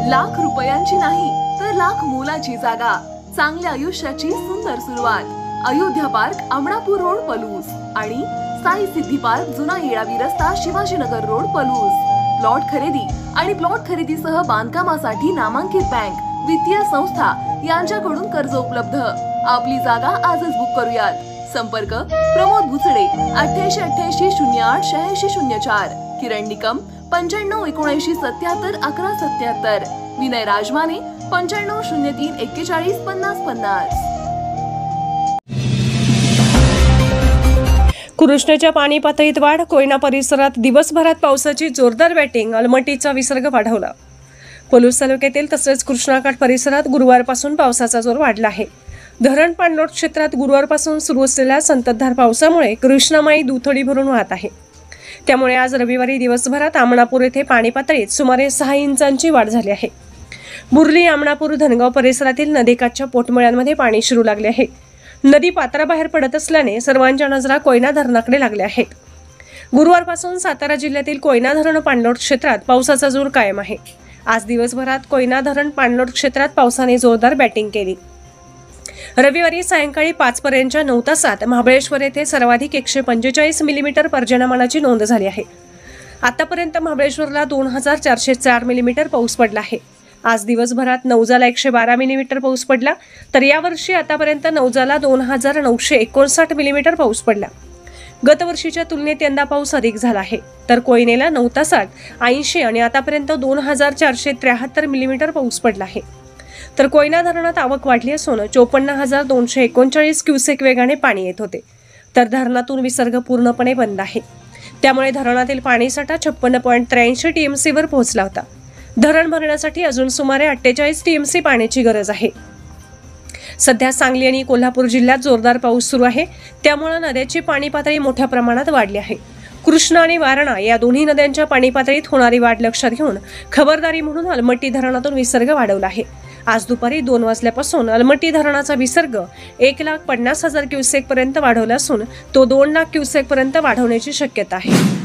लाख रुपयांची नाही तर लाख मोलाची जागा, चांगल्या आयुष्याची सुंदर सुरुवात। अयोध्या पार्क, अमणापूर रोड, पलूस आणि साई सिद्धी पार्क, जुना येळावी रस्ता, शिवाजीनगर रोड, पलूस। प्लॉट खरेदी आणि प्लॉट खरेदीसह बांधकामासाठी नामांकित बँक, वित्तीय संस्था यांच्याकडून कर्ज उपलब्ध। आपली जागा आजच बुक करूयात। संपर्क प्रमोद भुचडे 88 88 08 86 04, किरण निकम 95 79 77 11 77, विनय राजमाने 95 03 41 50 50। कृष्णेच्या पाणी पातळीत वाढ, कोयना परिसरात दिवसभरात पावसाची जोरदार बॅटिंग, अलमटीचा विसर्ग वाढवला। पलूस तालुक्यातील तसेच कृष्णाकाठ परिसरात गुरुवारपासून पावसाचा जोर वाढला आहे। धरण पाणलोट क्षेत्रात गुरुवारपासून सुरू असलेल्या संततधार पावसामुळे कृष्णामाई दुथडी भरून वाहत आहे। त्यामुळे आज रविवारी दिवसभरात अमणापूर येथे पाणी पातळीत सुमारे 6 इंचांची वाढ झाली आहे। बुर्ली, अमणापूर, धनगाव परिसरातील नदीकाठच्या पोटमळ्यांमध्ये पाणी शिरू लागले आहे। नदी पात्राबाहेर पडत असल्याने सर्वांच्या नजरा कोयना धरणाकडे लागल्या आहेत। गुरुवारपासून सातारा जिल्ह्यातील कोयना धरण पाणलोट क्षेत्रात पावसाचा जोर कायम आहे। आज दिवसभरात कोयना धरण पाणलोट क्षेत्रात पावसाने जोरदार बॅटिंग केली। रविवारी सायंकाळी 5 पर्यंतच्या 9 तासात महाबळेश्वर येथे सर्वाधिक 145 मिलीमीटर पर्जन्यमानाची नोंद झाली आहे। आतापर्यंत महाबळेश्वरला 2404 मिलीमीटर पाऊस पडला आहे। आज दिवसभरात नौजाला 112 मिलीमीटर पाऊस पडला, तर यावर्षी आतापर्यंत नौजाला 2959 मिलीमीटर पाऊस पडला। गतवर्षीच्या तुलनेत यंदा पाऊस अधिक झाला आहे, तर कोयनेला 9 तासात 80 आणि आतापर्यंत 2473 मिलीमीटर पाऊस पडला आहे। तर कोयना धरणात आवक वाढली असून 54,239 क्युसेक वेगाने पाणी येत होते, तर धरणातून विसर्ग पूर्णपणे बंद आहे। त्यामुळे धरणातील पाणीसाठा 56.83 टीएमसी वर पोहोचला होता। धरण भरण्यासाठी अजून सुमारे 48 टीएमसी पाण्याची गरज आहे। सध्या सांगली आणि कोल्हापूर जिल्ह्यात जोरदार पाऊस सुरू आहे, त्यामुळे नद्याची पाणी पातळी मोठ्या प्रमाणात वाढली आहे। कृष्णा आणि वारणा या दोन्ही नद्यांच्या पाणी पातळीत होणारी वाढ लक्षात घेऊन खबरदारी म्हणून अलमट्टी धरणातून विसर्ग वाढवला आहे। आज दुपारी 2 वाजल्यापासून अलमट्टी धरणाचा विसर्ग 1,50,000 क्युसेक पर्यंत वाढवला असून तो 2 लाख क्युसेक पर्यंत वाढवण्याची शक्यता आहे।